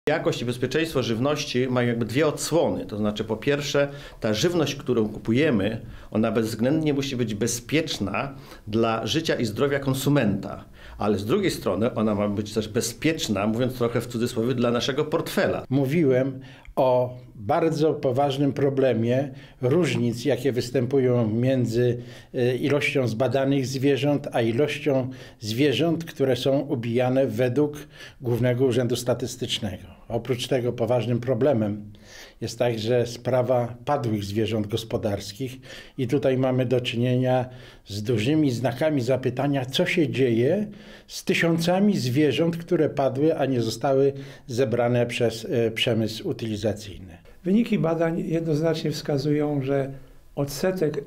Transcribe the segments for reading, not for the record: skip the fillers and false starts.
Jakość i bezpieczeństwo żywności mają jakby dwie odsłony. To znaczy, po pierwsze, ta żywność, którą kupujemy, ona bezwzględnie musi być bezpieczna dla życia i zdrowia konsumenta. Ale z drugiej strony ona ma być też bezpieczna, mówiąc trochę w cudzysłowie, dla naszego portfela. Mówiłem o bardzo poważnym problemie różnic, jakie występują między ilością zbadanych zwierząt, a ilością zwierząt, które są ubijane według Głównego Urzędu Statystycznego. Oprócz tego poważnym problemem jest także sprawa padłych zwierząt gospodarskich i tutaj mamy do czynienia z dużymi znakami zapytania, co się dzieje z tysiącami zwierząt, które padły, a nie zostały zebrane przez przemysł utylizacyjny. Wyniki badań jednoznacznie wskazują, że odsetek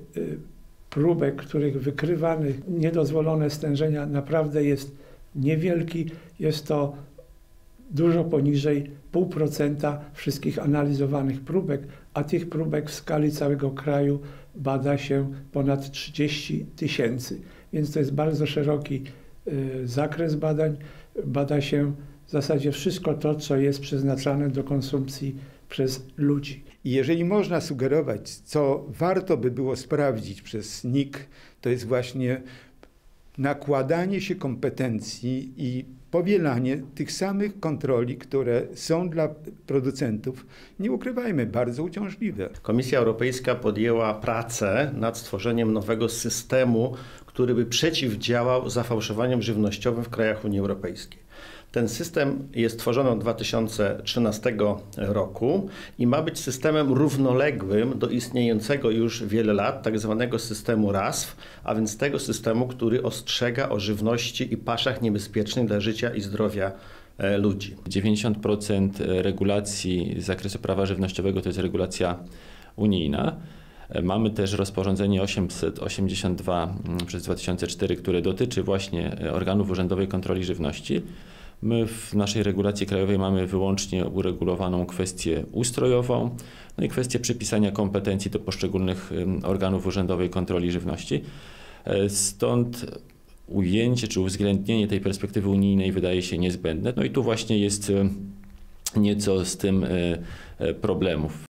próbek, których wykrywamy niedozwolone stężenia, naprawdę jest niewielki. Jest to dużo poniżej 0,5% wszystkich analizowanych próbek, a tych próbek w skali całego kraju bada się ponad 30 000. Więc to jest bardzo szeroki zakres badań. Bada się w zasadzie wszystko to, co jest przeznaczane do konsumpcji przez ludzi. I jeżeli można sugerować, co warto by było sprawdzić przez NIK, to jest właśnie nakładanie się kompetencji i powielanie tych samych kontroli, które są dla producentów, nie ukrywajmy, bardzo uciążliwe. Komisja Europejska podjęła pracę nad stworzeniem nowego systemu, który by przeciwdziałał zafałszowaniom żywnościowym w krajach Unii Europejskiej. Ten system jest tworzony od 2013 roku i ma być systemem równoległym do istniejącego już wiele lat tak zwanego systemu RASFF, a więc tego systemu, który ostrzega o żywności i paszach niebezpiecznych dla życia i zdrowia ludzi. 90% regulacji z zakresu prawa żywnościowego to jest regulacja unijna. Mamy też rozporządzenie 882 przez 2004, które dotyczy właśnie organów urzędowej kontroli żywności. My w naszej regulacji krajowej mamy wyłącznie uregulowaną kwestię ustrojową, no i kwestię przypisania kompetencji do poszczególnych organów urzędowej kontroli żywności. Stąd ujęcie czy uwzględnienie tej perspektywy unijnej wydaje się niezbędne. No i tu właśnie jest nieco z tym problemów.